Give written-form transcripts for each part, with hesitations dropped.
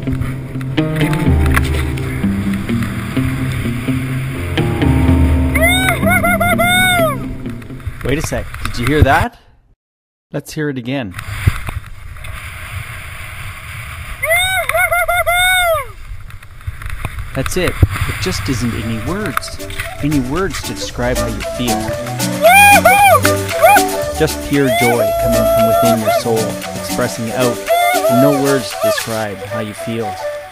Wait a sec, did you hear that? Let's hear it again. That's it. It just isn't any words. Any words to describe how you feel. Just pure joy coming from within your soul, expressing out. No words to describe how you feel.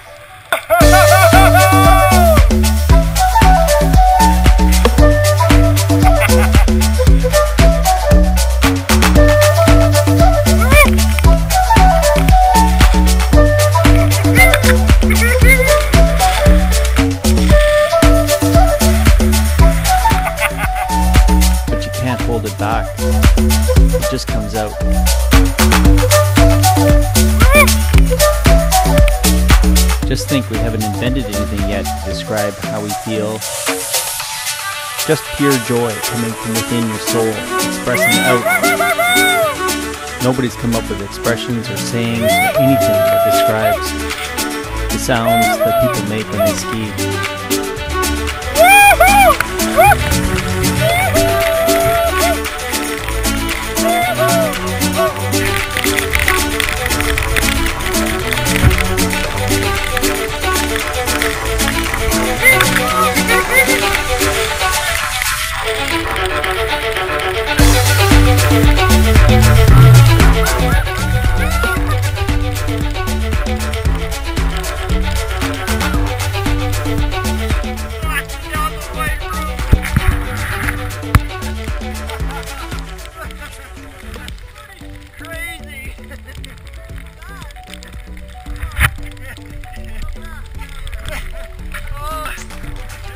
Hold it back. It just comes out. Just think we haven't invented anything yet to describe how we feel. Just pure joy coming from within your soul, expressing out. Nobody's come up with expressions or sayings or anything that describes the sounds that people make when they ski.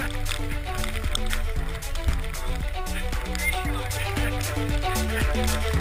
Crazy.